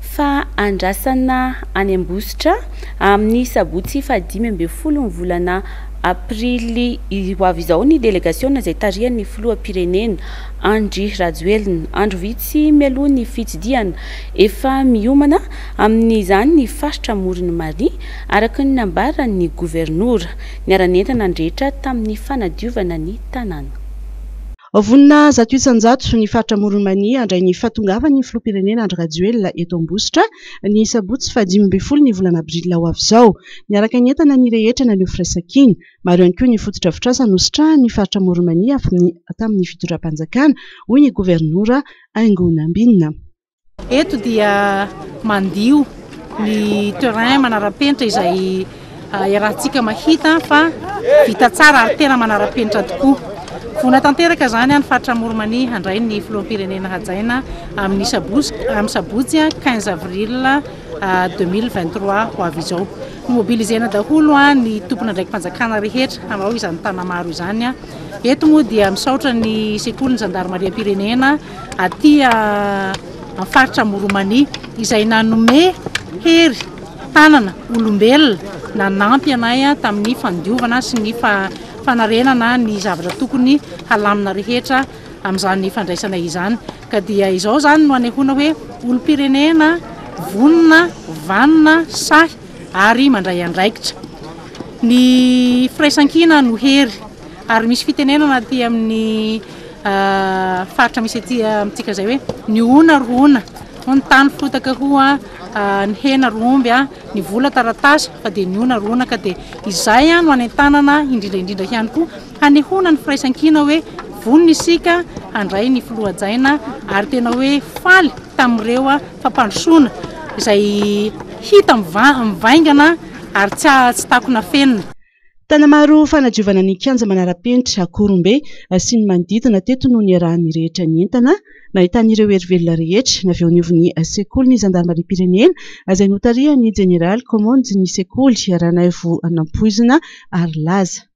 fa andrasana any Ambositra amin'ny sabotsy fa 5 volana aprily ho avy izao ny délégation izay tarihan'ny filoham-pirenena Andry Rajoelina. Andro vitsy mialoha ny fitsidiana efa miomana amin'izany ny faritra Morony Maria araka ny nambaran'ny gouvernora niara-nentana andrehetra tamin'ny fanadiovana ny tanàna. Vonina 1800 ny faritra Morony Maria andray ny fahatongavan'ny filoham-pirenena Andry Rajoelina eto Ambositra ny sabotsy fa 15 ny volana abrila ho avy izao. Niaraka ny entana ny rehetra nareo firaisan-kiny maro ihany koa ny fototra-drafitrasa nositra ny faritra Morony Maria tamin'ny fitondram-panjakana hoy ny gouvernora Aingona Ambinina. Eto dia mandio ny terrain manara-penitra izay iarahantsika mahita fa vita tsara ary tena manara-penitra tokoa. Fona tanteraka zany any faritra Morony Maria handray ny filoham-pirenena hajaina amin'ny sabotsy 15 avril 2023 ho avy izao. Mobilisena daholo ny tompona ndraiky mpanjakana rehetra hanao izany tana maro izany. Eto moa dia misaotra ny sekoly ny zandarmaria-pirenena aty amin'ny faritra Morony Maria izay nanome hery tanana olombelona nanampy anay tamin'ny fandiovana sy ny fanarenana ny zavatra tokony halamina rehetra amin'izany fandraisana izany. Ka dia izao zany no anehoana hoe olom-pirenena vonina, vanina, sahy ary mandray andraikitra. Ny firaisan-kina no hery ary misy fitenenana aty amin'ny faritra misy aty amintsika zay hoe ny ona roana ny tany fotaka hoa ny hena romby ny vola taratasy fa dia ny ona roana. Ka dia izay no anentanana indrindraindrindra ihany koa hanehoana ny firaisan-kina hoe vonina isika handray ny filohajaina ary tena hoe faly tamin'ireo fampandrosoana izay hita mivaingana ary tsy takona fenina. Tana maro fanadiovana ny kianja manara-penitra Korombe sy ny manodidina teto no niarahan'ny rehetra ny entana nahitan'ireo herivelona rehetra na avy eo anivon'ny sekoly ny zandarmaria-pirenena izay notarihan'ny General Commande ny sekoly Ranaivo Nampoizina ary Laza.